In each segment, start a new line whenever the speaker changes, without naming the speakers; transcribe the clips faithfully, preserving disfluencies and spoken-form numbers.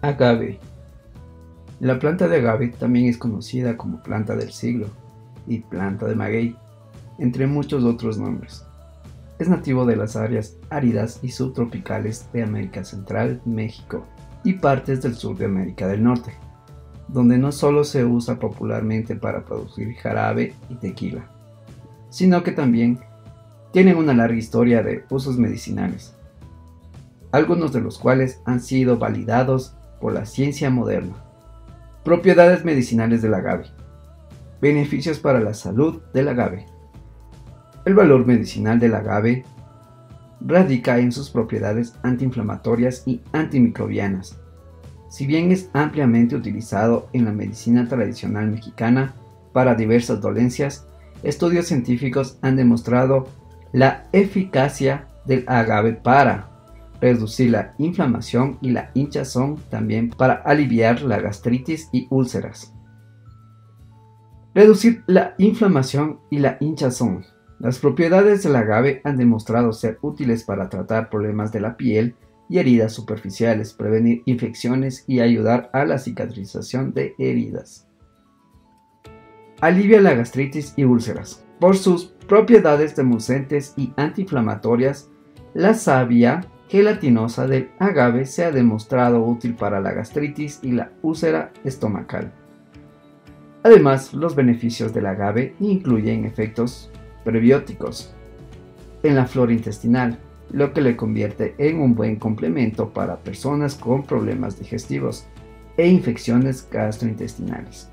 Agave. La planta de agave también es conocida como planta del siglo y planta de maguey, entre muchos otros nombres. Es nativo de las áreas áridas y subtropicales de América Central, México y partes del sur de América del Norte, donde no solo se usa popularmente para producir jarabe y tequila, sino que también tienen una larga historia de usos medicinales, algunos de los cuales han sido validados por la ciencia moderna. Propiedades medicinales del agave. Beneficios para la salud del agave. El valor medicinal del agave radica en sus propiedades antiinflamatorias y antimicrobianas. Si bien es ampliamente utilizado en la medicina tradicional mexicana para diversas dolencias, estudios científicos han demostrado la eficacia del agave para reducir la inflamación y la hinchazón, también para aliviar la gastritis y úlceras. Reducir la inflamación y la hinchazón. Las propiedades del agave han demostrado ser útiles para tratar problemas de la piel y heridas superficiales, prevenir infecciones y ayudar a la cicatrización de heridas. Alivia la gastritis y úlceras. Por sus propiedades demulcentes y antiinflamatorias, la savia gelatinosa del agave se ha demostrado útil para la gastritis y la úlcera estomacal. Además, los beneficios del agave incluyen efectos prebióticos en la flora intestinal, lo que le convierte en un buen complemento para personas con problemas digestivos e infecciones gastrointestinales.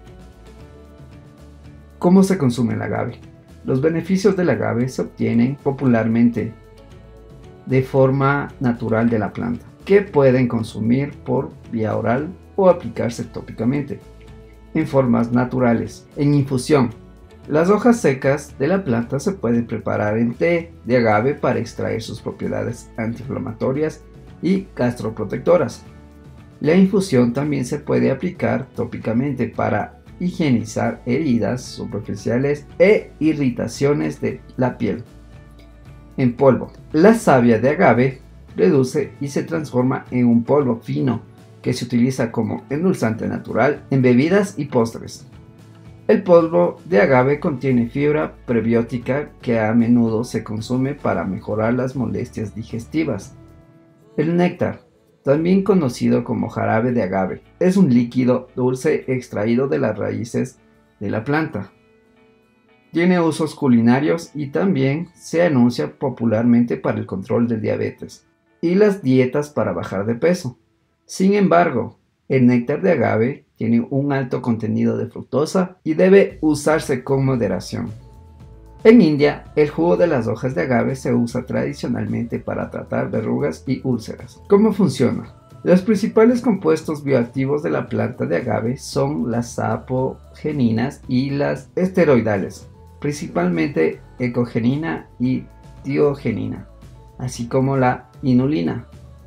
¿Cómo se consume el agave? Los beneficios del agave se obtienen popularmente de forma natural de la planta, que pueden consumir por vía oral o aplicarse tópicamente, en formas naturales, en infusión. Las hojas secas de la planta se pueden preparar en té de agave para extraer sus propiedades antiinflamatorias y gastroprotectoras. La infusión también se puede aplicar tópicamente para higienizar heridas superficiales e irritaciones de la piel. En polvo. La savia de agave reduce y se transforma en un polvo fino que se utiliza como endulzante natural en bebidas y postres. El polvo de agave contiene fibra prebiótica que a menudo se consume para mejorar las molestias digestivas. El néctar, también conocido como jarabe de agave, es un líquido dulce extraído de las raíces de la planta. Tiene usos culinarios y también se anuncia popularmente para el control de diabetes y las dietas para bajar de peso. Sin embargo, el néctar de agave tiene un alto contenido de fructosa y debe usarse con moderación. En India, el jugo de las hojas de agave se usa tradicionalmente para tratar verrugas y úlceras. ¿Cómo funciona? Los principales compuestos bioactivos de la planta de agave son las sapogeninas y las esteroidales, principalmente ecogenina y tiogenina, así como la inulina.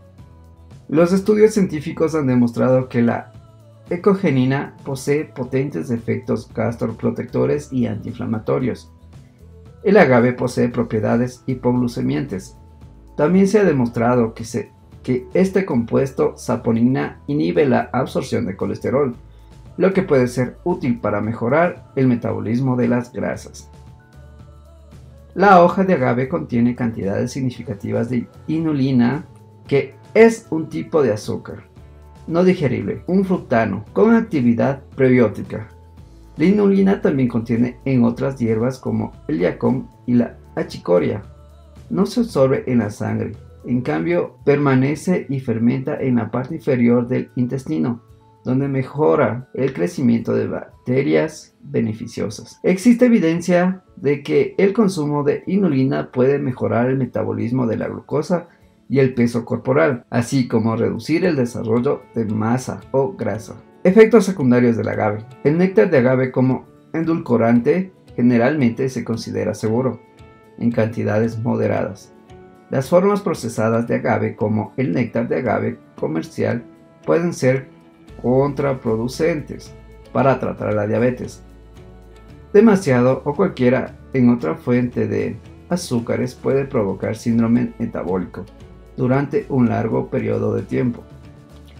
Los estudios científicos han demostrado que la ecogenina posee potentes efectos gastroprotectores y antiinflamatorios. El agave posee propiedades hipoglucemiantes. También se ha demostrado que, se, que este compuesto saponina inhibe la absorción de colesterol, lo que puede ser útil para mejorar el metabolismo de las grasas. La hoja de agave contiene cantidades significativas de inulina, que es un tipo de azúcar no digerible, un fructano con actividad prebiótica. La inulina también contiene en otras hierbas como el yacón y la achicoria. No se absorbe en la sangre, en cambio permanece y fermenta en la parte inferior del intestino, donde mejora el crecimiento de bacterias beneficiosas. Existe evidencia de que el consumo de inulina puede mejorar el metabolismo de la glucosa y el peso corporal, así como reducir el desarrollo de masa o grasa. Efectos secundarios del agave. El néctar de agave como endulcorante generalmente se considera seguro, en cantidades moderadas. Las formas procesadas de agave, como el néctar de agave comercial, pueden ser contraproducentes para tratar la diabetes. Demasiado o cualquiera en otra fuente de azúcares puede provocar síndrome metabólico durante un largo periodo de tiempo.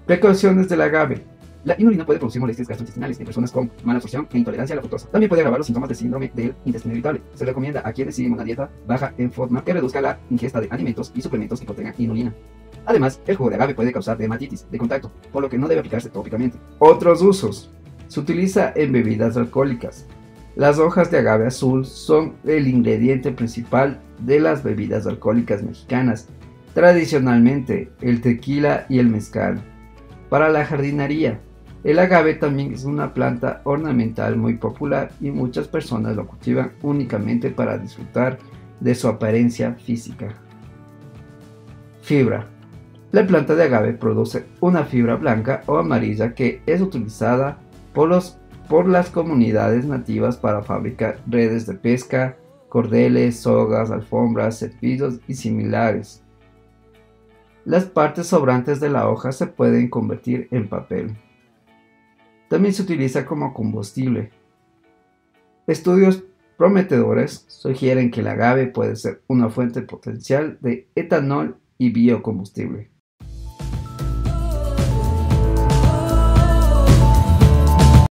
Precauciones del agave. La inulina puede producir molestias gastrointestinales en personas con mala absorción e intolerancia a la fructosa. También puede agravar los síntomas del síndrome del intestino irritable. Se recomienda a quienes siguen una dieta baja en forma que reduzca la ingesta de alimentos y suplementos que contengan inulina. Además, el jugo de agave puede causar dermatitis de contacto, por lo que no debe aplicarse tópicamente. Otros usos. Se utiliza en bebidas alcohólicas. Las hojas de agave azul son el ingrediente principal de las bebidas alcohólicas mexicanas, tradicionalmente el tequila y el mezcal. Para la jardinería, el agave también es una planta ornamental muy popular y muchas personas lo cultivan únicamente para disfrutar de su apariencia física. Fibra. La planta de agave produce una fibra blanca o amarilla que es utilizada por, los, por las comunidades nativas para fabricar redes de pesca, cordeles, sogas, alfombras, cepillos y similares. Las partes sobrantes de la hoja se pueden convertir en papel. También se utiliza como combustible. Estudios prometedores sugieren que el agave puede ser una fuente potencial de etanol y biocombustible.